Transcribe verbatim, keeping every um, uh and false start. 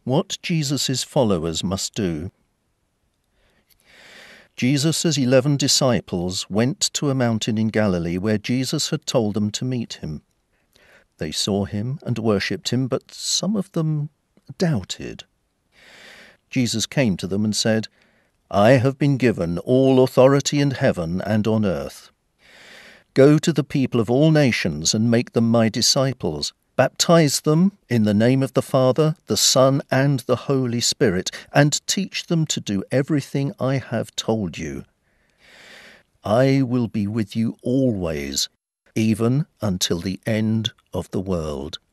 What Jesus' followers must do. Jesus' eleven disciples went to a mountain in Galilee where Jesus had told them to meet him. They saw him and worshipped him, but some of them doubted. Jesus came to them and said, "I have been given all authority in heaven and on earth. Go to the people of all nations and make them my disciples. Baptize them in the name of the Father, the Son, and the Holy Spirit, and teach them to do everything I have told you. I will be with you always, even until the end of the world."